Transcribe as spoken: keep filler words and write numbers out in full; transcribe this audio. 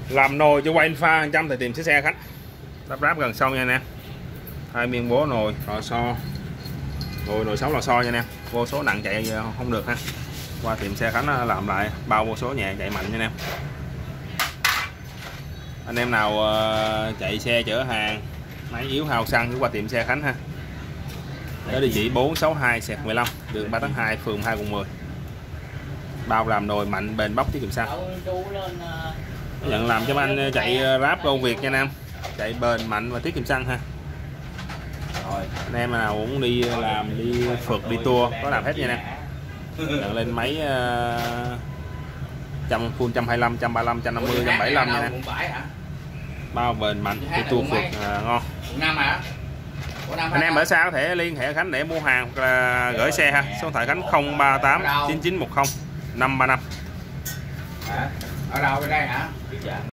Làm nồi cho quay pha một trăm thì tìm chiếc xe khách. Lắp ráp gần xong nha anh em. Hai miếng bố nồi, lò xo. Nồi nồi sáu lò xo nha anh em. Vô số nặng chạy không được ha. Qua tiệm xe Khánh làm lại bao vô số nhẹ chạy mạnh nha anh em. Anh em nào chạy xe chở hàng, máy yếu hao xăng cứ qua tiệm xe Khánh ha. Ở địa chỉ bốn sáu hai mười lăm đường ba tháng hai, phường hai, quận mười. Bao làm nồi mạnh, bền bóc, tiết kiệm xăng. Nhận làm cho anh chạy ráp công việc nha anh em. Chạy bền, mạnh và tiết kiệm xăng ha. Rồi, anh em nào cũng đi làm, đi phượt, đi tour có làm hết nha anh em. Nhận lên máy uh, trăm full một trăm hai mươi lăm, một trăm ba mươi lăm, một trăm năm mươi, một trăm bảy mươi lăm nha anh em. Bao bền mạnh, đi tour phượt uh, ngon. Anh em ở xa có thể liên hệ Khánh để mua hàng hoặc là gửi xe ha. Số điện thoại Khánh không ba tám chín chín một không năm ba năm. Ở đâu đây hả?